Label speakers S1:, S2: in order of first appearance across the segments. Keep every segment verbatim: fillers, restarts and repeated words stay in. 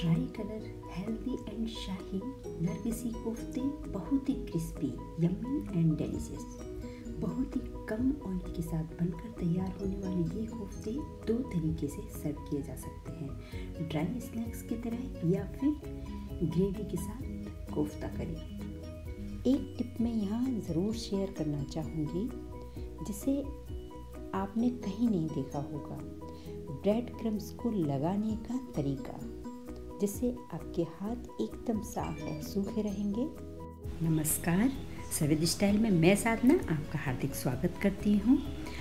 S1: Try colour healthy and शाही नरगिसी कोफ्ते बहुत ही क्रिस्पी, यम्मी एंड डिलीशियस। बहुत ही कम ऑयल के साथ बनकर तैयार होने वाले ये कोफ्ते दो तरीके से सर्व किए जा सकते हैं, ड्राई स्नैक्स की तरह या फिर ग्रेवी के साथ कोफ्ता करी। एक टिप मैं यहाँ ज़रूर शेयर करना चाहूँगी जिसे आपने कहीं नहीं देखा होगा, ब्रेड क्रम्स को लगाने का तरीका, जिससे आपके हाथ एकदम साफ और सूखे रहेंगे। नमस्कार, सवेद स्टाइल में मैं साधना आपका हार्दिक स्वागत करती हूँ।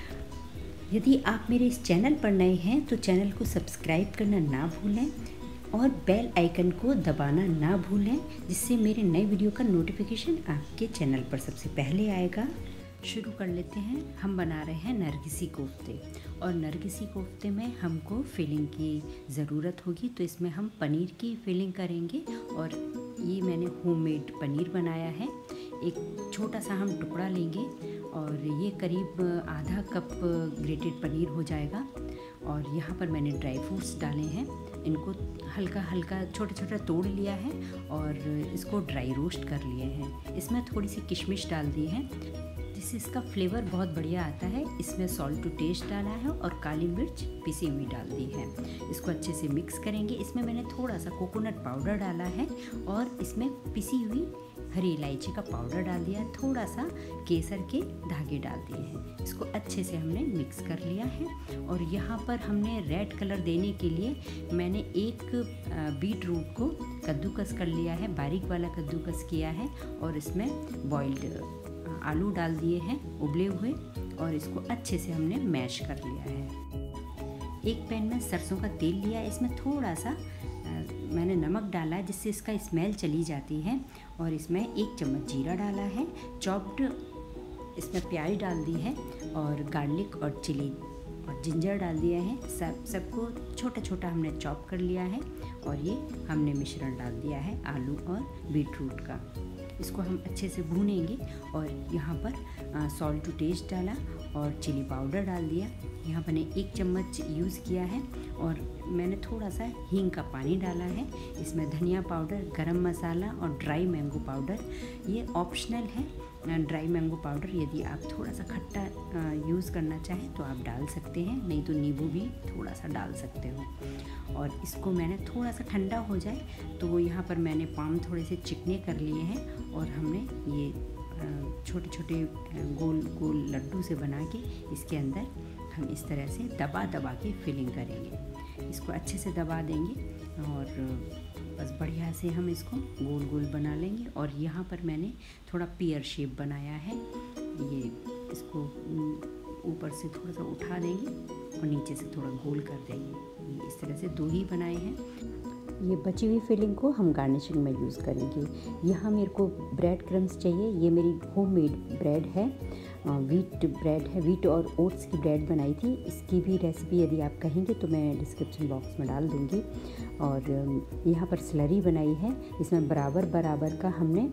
S1: यदि आप मेरे इस चैनल पर नए हैं तो चैनल को सब्सक्राइब करना ना भूलें और बेल आइकन को दबाना ना भूलें, जिससे मेरे नए वीडियो का नोटिफिकेशन आपके चैनल पर सबसे पहले आएगा। शुरू कर लेते हैं। हम बना रहे हैं नरगिसी कोफ्ते, और नरगिसी कोफ्ते में हमको फिलिंग की ज़रूरत होगी, तो इसमें हम पनीर की फिलिंग करेंगे। और ये मैंने होममेड पनीर बनाया है। एक छोटा सा हम टुकड़ा लेंगे और ये करीब आधा कप ग्रेटेड पनीर हो जाएगा। और यहाँ पर मैंने ड्राई फ्रूट्स डाले हैं, इनको हल्का हल्का छोटा छोटा तोड़ लिया है और इसको ड्राई रोस्ट कर लिए हैं। इसमें थोड़ी सी किशमिश डाल दी है जिससे इसका फ्लेवर बहुत बढ़िया आता है। इसमें सॉल्ट टू टेस्ट डाला है और काली मिर्च पिसी हुई डाल दी है। इसको अच्छे से मिक्स करेंगे। इसमें मैंने थोड़ा सा कोकोनट पाउडर डाला है और इसमें पिसी हुई हरी इलायची का पाउडर डाल दिया, थोड़ा सा केसर के धागे डाल दिए हैं। इसको अच्छे से हमने मिक्स कर लिया है। और यहाँ पर हमने रेड कलर देने के लिए मैंने एक बीट रूट को कद्दूकस कर लिया है, बारीक वाला कद्दूकस किया है, और इसमें बॉइल्ड आलू डाल दिए हैं उबले हुए, और इसको अच्छे से हमने मैश कर लिया है। एक पैन में सरसों का तेल लिया है, इसमें थोड़ा सा मैंने नमक डाला है जिससे इसका स्मेल चली जाती है। और इसमें एक चम्मच जीरा डाला है, चॉप्ड इसमें प्याज डाल दी है, और गार्लिक और चिली और जिंजर डाल दिया है। सब सबको छोटा छोटा हमने चॉप कर लिया है, और ये हमने मिश्रण डाल दिया है आलू और बीट रूट का। इसको हम अच्छे से भूनेंगे। और यहाँ पर सॉल्ट टू टेस्ट डाला और चिली पाउडर डाल दिया। यहाँ मैंने एक चम्मच यूज़ किया है, और मैंने थोड़ा सा हींग का पानी डाला है। इसमें धनिया पाउडर, गरम मसाला और ड्राई मैंगो पाउडर, ये ऑप्शनल है। ड्राई मैंगो पाउडर यदि आप थोड़ा सा खट्टा यूज़ करना चाहें तो आप डाल सकते हैं, नहीं तो नींबू भी थोड़ा सा डाल सकते हो। और इसको मैंने थोड़ा सा ठंडा हो जाए तो यहाँ पर मैंने पाम थोड़े से चिकने कर लिए हैं, और हमने ये छोटे छोटे गोल गोल लड्डू से बना के इसके अंदर हम इस तरह से दबा दबा के फिलिंग करेंगे। इसको अच्छे से दबा देंगे और बस बढ़िया से हम इसको गोल गोल बना लेंगे। और यहाँ पर मैंने थोड़ा पियर शेप बनाया है। ये इसको ऊपर से थोड़ा सा उठा देंगे और नीचे से थोड़ा गोल कर देंगे। ये इस तरह से दो ही बनाए हैं। ये बची हुई फिलिंग को हम गार्निशिंग में यूज़ करेंगे। यहाँ मेरे को ब्रेड क्रम्स चाहिए। ये मेरी होममेड ब्रेड है, वीट ब्रेड है, वीट और ओट्स की ब्रेड बनाई थी। इसकी भी रेसिपी यदि आप कहेंगे तो मैं डिस्क्रिप्शन बॉक्स में डाल दूँगी। और यहाँ पर स्लरी बनाई है, इसमें बराबर बराबर का हमने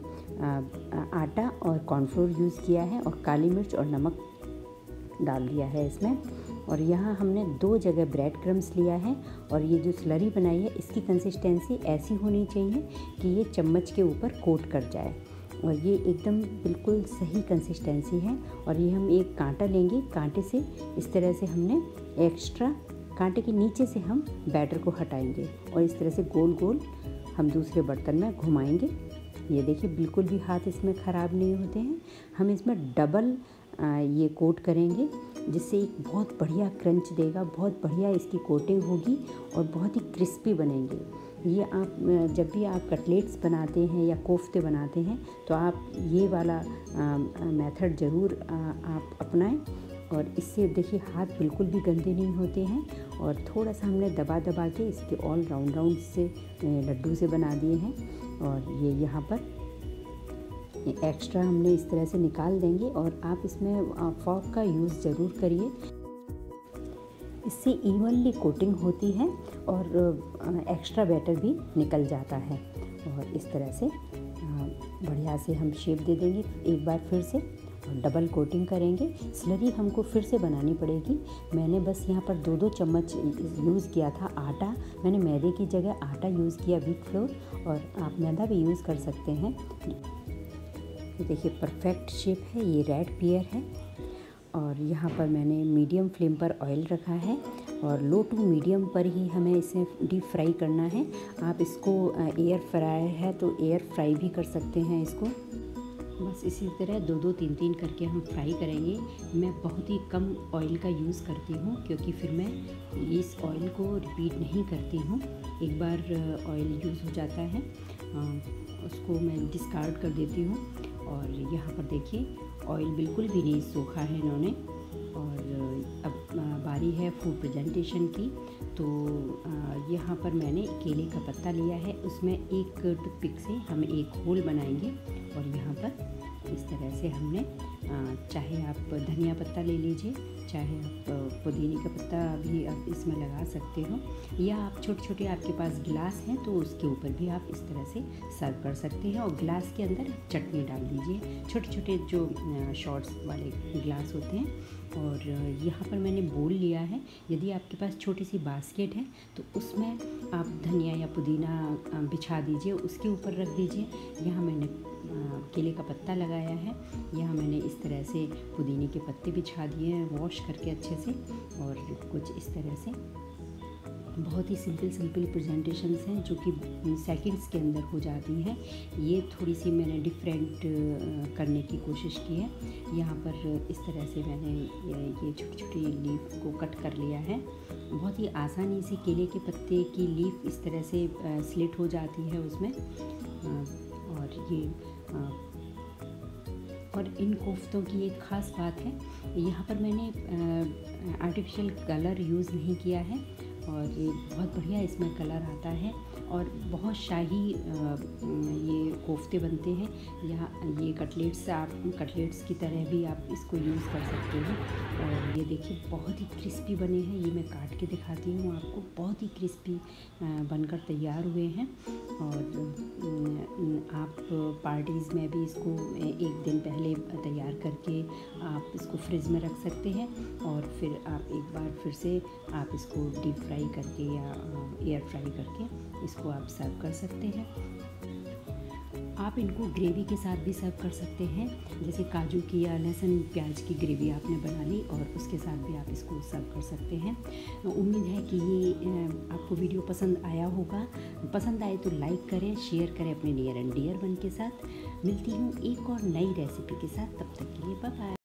S1: आटा और कॉर्नफ्लोर यूज़ किया है, और काली मिर्च और नमक डाल दिया है इसमें। और यहाँ हमने दो जगह ब्रेड क्रम्स लिया है, और ये जो स्लरी बनाई है इसकी कंसिस्टेंसी ऐसी होनी चाहिए कि ये चम्मच के ऊपर कोट कर जाए, और ये एकदम बिल्कुल सही कंसिस्टेंसी है। और ये हम एक कांटा लेंगे, कांटे से इस तरह से हमने एक्स्ट्रा कांटे के नीचे से हम बैटर को हटाएंगे, और इस तरह से गोल गोल हम दूसरे बर्तन में घुमाएंगे। ये देखिए बिल्कुल भी हाथ इसमें ख़राब नहीं होते हैं। हम इसमें डबल ये कोट करेंगे, जिससे एक बहुत बढ़िया क्रंच देगा, बहुत बढ़िया इसकी कोटिंग होगी और बहुत ही क्रिस्पी बनेंगे। ये आप जब भी आप कटलेट्स बनाते हैं या कोफ्ते बनाते हैं तो आप ये वाला मेथड ज़रूर आप अपनाएं, और इससे देखिए हाथ बिल्कुल भी गंदे नहीं होते हैं। और थोड़ा सा हमने दबा दबा के इसके ऑल राउंड राउंड से लड्डू से बना दिए हैं। और ये यहाँ पर एक्स्ट्रा हमने इस तरह से निकाल देंगे, और आप इसमें फॉर्क का यूज़ ज़रूर करिए, इससे इवनली कोटिंग होती है और एक्स्ट्रा बैटर भी निकल जाता है। और इस तरह से बढ़िया से हम शेप दे देंगे एक बार फिर से, डबल कोटिंग करेंगे। स्लरी हमको फिर से बनानी पड़ेगी। मैंने बस यहाँ पर दो दो चम्मच यूज़ किया था आटा। मैंने मैदे की जगह आटा यूज़ किया, व्हीट फ्लोर, और आप मैदा भी यूज़ कर सकते हैं। ये देखिए परफेक्ट शेप है। ये रेड पेयर है और यहाँ पर मैंने मीडियम फ्लेम पर ऑयल रखा है और लो टू मीडियम पर ही हमें इसे डीप फ्राई करना है। आप इसको एयर फ्राई है तो एयर फ्राई भी कर सकते हैं इसको। बस इसी तरह दो दो तीन तीन करके हम फ्राई करेंगे। मैं बहुत ही कम ऑयल का यूज़ करती हूँ क्योंकि फिर मैं इस ऑयल को रिपीट नहीं करती हूँ। एक बार ऑयल यूज़ हो जाता है उसको मैं डिस्कार्ड कर देती हूँ। और यहाँ पर देखिए ऑयल बिल्कुल भी नहीं सूखा है इन्होंने। और अब बारी है फूड प्रेजेंटेशन की। तो यहाँ पर मैंने केले का पत्ता लिया है, उसमें एक टूथपिक से हम एक होल बनाएंगे और यहाँ पर इस तरह से हमने, चाहे आप धनिया पत्ता ले लीजिए, चाहे आप पुदीने का पत्ता भी आप इसमें लगा सकते हो, या आप छोटे छोटे आपके पास गिलास हैं तो उसके ऊपर भी आप इस तरह से सर्व कर सकते हैं। और गिलास के अंदर चटनी डाल दीजिए, छोटे छोटे जो शॉर्ट्स वाले गिलास होते हैं। और यहाँ पर मैंने बोल लिया है। यदि आपके पास छोटी सी बास्केट है तो उसमें आप धनिया या पुदीना बिछा दीजिए, उसके ऊपर रख दीजिए। यहाँ मैंने केले का पत्ता लगाया है, यहाँ मैंने इस तरह से पुदीने के पत्ते बिछा दिए हैं वॉश करके अच्छे से। और कुछ इस तरह से बहुत ही सिंपल सिंपल प्रेजेंटेशंस हैं जो कि सेकंड्स के अंदर हो जाती हैं। ये थोड़ी सी मैंने डिफरेंट करने की कोशिश की है। यहाँ पर इस तरह से मैंने ये छोटी छोटी लीफ को कट कर लिया है। बहुत ही आसानी से केले के पत्ते की लीफ इस तरह से स्लिट हो जाती है उसमें। और ये और इन कोफ्तों की एक ख़ास बात है, यहाँ पर मैंने आर्टिफिशियल कलर यूज़ नहीं किया है और ये बहुत बढ़िया इसमें कलर आता है और बहुत शाही ये कोफ्ते बनते हैं। यहाँ ये कटलेट्स, आप कटलेट्स की तरह भी आप इसको यूज़ कर सकते हैं। और ये देखिए बहुत ही क्रिस्पी बने हैं। ये मैं काट के दिखाती हूँ आपको, बहुत ही क्रिस्पी बनकर तैयार हुए हैं। और आप पार्टीज़ में भी इसको एक दिन पहले तैयार करके आप इसको फ्रिज में रख सकते हैं और फिर आप एक बार फिर से आप इसको डीप फ्राई करके या एयर फ्राई करके इसको आप सर्व कर सकते हैं। आप इनको ग्रेवी के साथ भी सर्व कर सकते हैं, जैसे काजू की या लहसुन प्याज की ग्रेवी आपने बना ली और उसके साथ भी आप इसको सर्व कर सकते हैं। उम्मीद है कि ये आपको वीडियो पसंद आया होगा। पसंद आए तो लाइक करें, शेयर करें अपने नियर एंड डियर वन के साथ। मिलती हूँ एक और नई रेसिपी के साथ, तब तक के लिए बाय बाय।